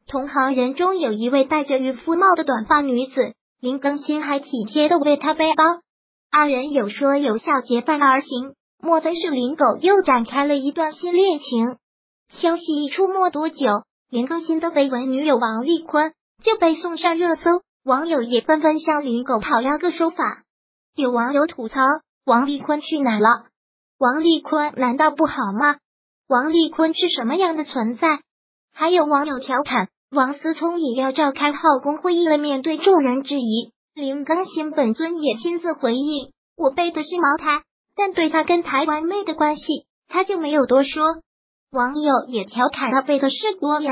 同行人中有一位戴着渔夫帽的短发女子，林更新还体贴的为她背包，二人有说有笑结伴而行。莫非是林狗又展开了一段新恋情？消息一出没多久，林更新的绯闻女友王丽坤就被送上热搜，网友也纷纷向林狗讨要个说法。有网友吐槽：王丽坤去哪了？王丽坤难道不好吗？王丽坤是什么样的存在？还有网友调侃：王思聪也要召开后宫会议了。面对众人质疑，林更新本尊也亲自回应：我背的是茅台，但对他跟台湾妹的关系，他就没有多说。网友也调侃他背的是国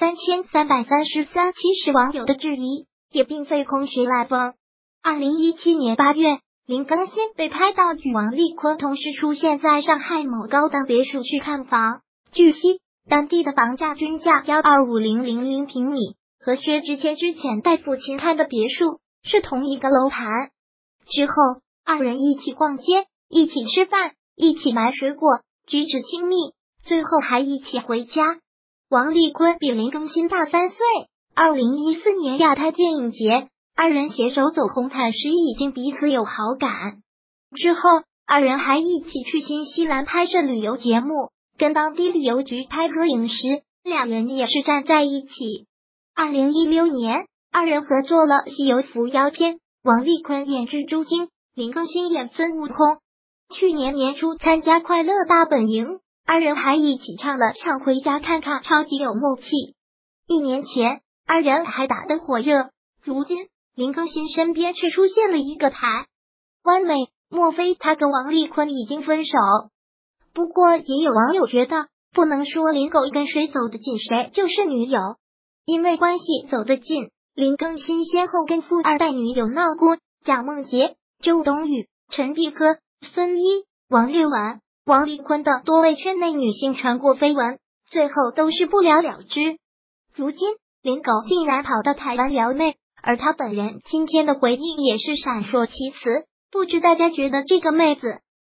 23333，其实网友的质疑也并非空穴来风。2017年8月，林更新被拍到与王丽坤同时出现在上海某高档别墅去看房。据悉，当地的房价均价125,000平米，和薛之谦之前带父亲看的别墅是同一个楼盘。之后，二人一起逛街，一起吃饭，一起买水果，举止亲密，最后还一起回家。王丽坤比林更新大3岁。2014年亚太电影节，二人携手走红毯时已经彼此有好感。之后，二人还一起去新西兰拍摄旅游节目，跟当地旅游局拍合影时，两人也是站在一起。2016年，二人合作了《西游伏妖篇》，王丽坤演蜘蛛精，林更新演孙悟空。去年年初参加快乐大本营，二人还一起唱了唱回家看看，超级有默契。1年前，二人还打得火热，如今林更新身边却出现了一个台湾妹，莫非他跟王丽坤已经分手？不过也有网友觉得，不能说林狗跟谁走得近谁就是女友，因为关系走得近，林更新先后跟富二代女友闹过，蒋梦婕、周冬雨、陈碧歌、孙一、王丽婉、王丽坤的多位圈内女性传过绯闻，最后都是不了了之。如今林狗竟然跑到台湾撩妹，而他本人今天的回应也是闪烁其词，不知大家觉得这个妹子